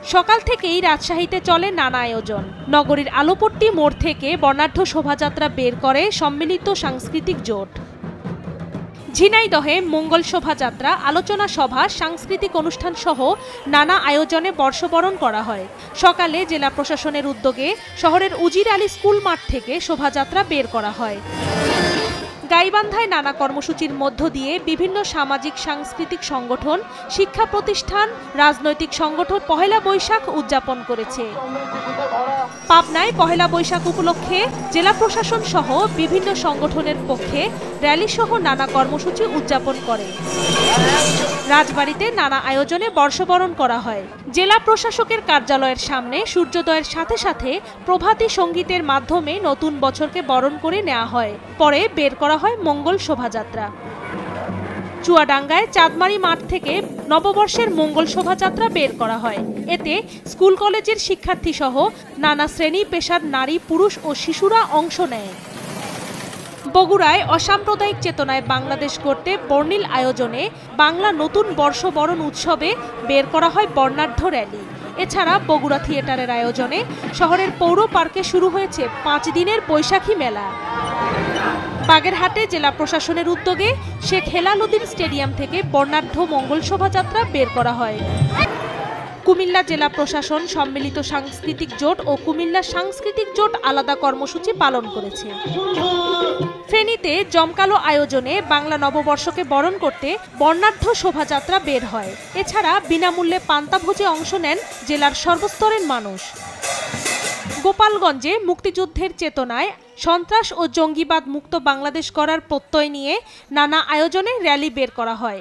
সকাল থেকেই রাজশাহীতে চলে নানা আয়োজন। নগরীর আলোপট্টি মোড় থেকে বর্ণাঢ্য শোভাযাত্রা বের করে সম্মিলিত সাংস্কৃতিক জোট। ঝিনাইদহে মঙ্গল শোভাযাত্রা, আলোচনা সভা, সাংস্কৃতিক অনুষ্ঠান সহ নানা আয়োজনে বর্ষবরণ করা হয়। সকালে জেলা প্রশাসনের উদ্যোগে শহরের উজির আলী স্কুল মাঠ থেকে শোভাযাত্রা বের করা হয়। গাইবান্ধায় নানা কর্মসূচির মধ্য দিয়ে বিভিন্ন সামাজিক সাংস্কৃতিক সংগঠন, শিক্ষা প্রতিষ্ঠান, রাজনৈতিক সংগঠন পহেলা বৈশাখ উদযাপন করেছে। পাবনায় পহেলা বৈশাখ উপলক্ষে জেলা প্রশাসন সহ বিভিন্ন সংগঠনের পক্ষে র্যালি সহ নানা কর্মসূচি উদযাপন করে। রাজবাড়ীতে নানা আয়োজনে বর্ষবরণ করা হয়। জেলা প্রশাসকের কার্যালয়ের সামনে সূর্যোদয়ের সাথে সাথে প্রভাতী সঙ্গীতের মাধ্যমে নতুন বছরকে বরণ করে নেওয়া হয়। পরে বের করা হয় মঙ্গল শোভাযাত্রা। চুয়াডাঙ্গায় চাঁদমারি মাঠ থেকে নববর্ষের মঙ্গল শোভাযাত্রা বের করা হয়। এতে স্কুল কলেজের শিক্ষার্থী সহ নানা শ্রেণী পেশার নারী, পুরুষ ও শিশুরা অংশ নেয়। বগুড়ায় অসাম্প্রদায়িক চেতনায় বাংলাদেশ গড়তে বর্ণিল আয়োজনে বাংলা নতুন বর্ষবরণ উৎসবে বের করা হয় বর্ণাঢ্য র্যালি। এছাড়া বগুড়া থিয়েটারের আয়োজনে শহরের পৌর পার্কে শুরু হয়েছে 5 দিনের বৈশাখী মেলা। বাগেরহাটে জেলা প্রশাসনের উদ্যোগে শেখ হেলালুদ্দিন স্টেডিয়াম থেকে বর্ণাঢ্য মঙ্গল শোভাযাত্রা বের করা হয়। কুমিল্লা জেলা প্রশাসন সম্মিলিত সাংস্কৃতিক জোট ও কুমিল্লা সাংস্কৃতিক জোট আলাদা কর্মসূচি পালন করেছে। ফেনীতে জমকালো আয়োজনে বাংলা নববর্ষকে বরণ করতে বর্ণাঢ্য শোভাযাত্রা বের হয়। এছাড়া বিনামূল্যে পান্তাভোজে অংশ নেন জেলার সর্বস্তরের মানুষ। গোপালগঞ্জে মুক্তিযুদ্ধের চেতনায় সন্ত্রাস ও জঙ্গিবাদ মুক্ত বাংলাদেশ গড়ার প্রত্যয় নিয়ে নানা আয়োজনে র্যালি বের করা হয়।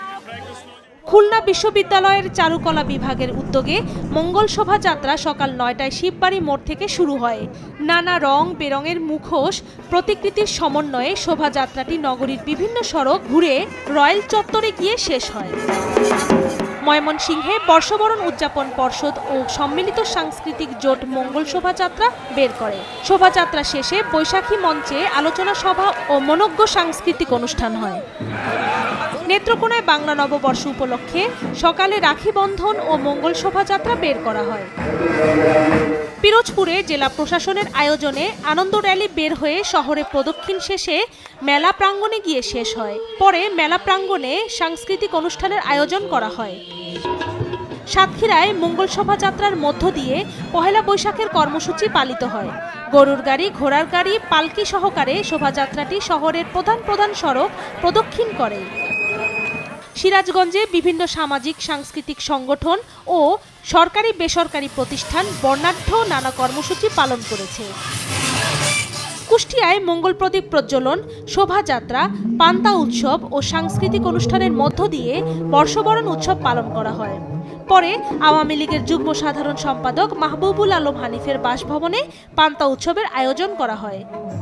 খুলনা বিশ্ববিদ্যালয়ের চারুকলা বিভাগের উদ্যোগে মঙ্গল শোভাযাত্রা সকাল 9টায় শিববাড়ি মোড় থেকে শুরু হয়। নানা রং বেরঙের মুখোশ প্রতিকৃতির সমন্বয়ে শোভাযাত্রাটি নগরীর বিভিন্ন সড়ক ঘুরে রয়্যাল চত্বরে গিয়ে শেষ হয়। ময়মনসিংহে বর্ষবরণ উদযাপন পর্ষদ ও সম্মিলিত সাংস্কৃতিক জোট মঙ্গল শোভাযাত্রা বের করে। শোভাযাত্রা শেষে বৈশাখী মঞ্চে আলোচনা সভা ও মনোজ্ঞ সাংস্কৃতিক অনুষ্ঠান হয়। নেত্রকোনায় বাংলা নববর্ষ উপলক্ষে সকালে রাখি বন্ধন ও মঙ্গল শোভাযাত্রা বের করা হয়। পিরোজপুরে জেলা প্রশাসনের আয়োজনে আনন্দ র্যালি বের হয়ে শহরে প্রদক্ষিণ শেষে মেলা প্রাঙ্গণে গিয়ে শেষ হয়। পরে মেলা প্রাঙ্গণে সাংস্কৃতিক অনুষ্ঠানের আয়োজন করা হয়। সাতক্ষীরায় মঙ্গল শোভাযাত্রার মধ্য দিয়ে পহেলা বৈশাখের কর্মসূচি পালিত হয়। গরুর গাড়ি, ঘোড়ার গাড়ি, পালকি সহকারে শোভাযাত্রাটি শহরের প্রধান সড়ক প্রদক্ষিণ করে। সিরাজগঞ্জে বিভিন্ন সামাজিক সাংস্কৃতিক সংগঠন ও সরকারি বেসরকারি প্রতিষ্ঠান বর্ণাঢ্য নানা কর্মসূচি পালন করেছে। কুষ্টিয়ায় মঙ্গল প্রদীপ প্রজ্বলন, শোভাযাত্রা, পান্তা উৎসব ও সাংস্কৃতিক অনুষ্ঠানের মধ্য দিয়ে বর্ষবরণ উৎসব পালন করা হয়। পরে আওয়ামী লীগের যুগ্ম সাধারণ সম্পাদক মাহবুবুল আলম হানিফের বাসভবনে পান্তা উৎসবের আয়োজন করা হয়।